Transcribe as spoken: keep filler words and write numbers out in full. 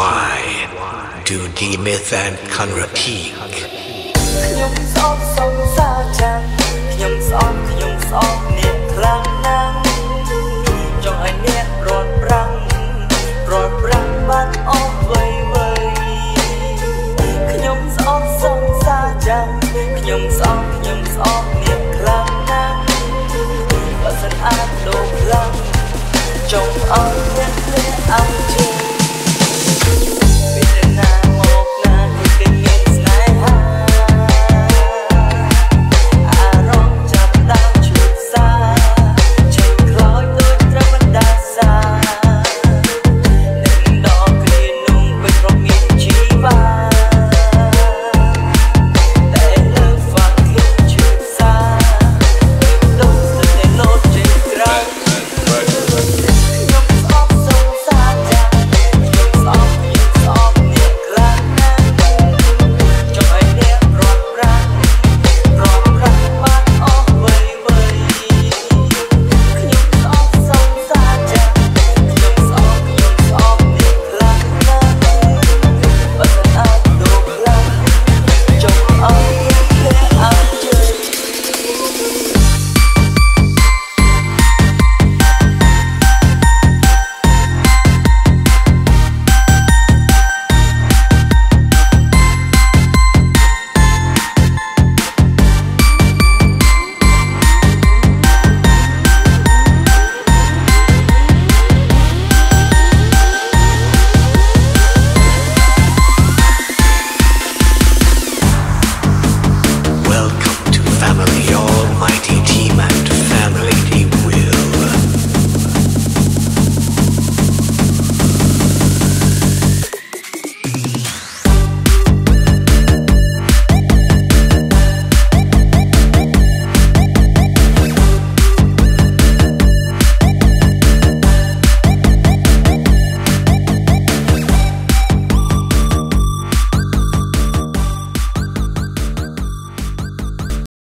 why do deemeth and can repeat ខ្ញុំស្អប់សង្សារចាំខ្ញុំស្អប់ខ្ញុំស្អប់អ្នកខ្លាំងណាស់ចង់ឲ្យអ្នករត់ប្រាំងរត់ប្រាំងបាត់អស់វ័យវ័យខ្ញុំស្អប់សង្សារចាំខ្ញុំស្អប់ខ្ញុំស្អប់អ្នកខ្លាំងណាស់បើសិនអាចដូរខ្លាំងចង់ឲ្យអ្នកភ្លេចអង្គជា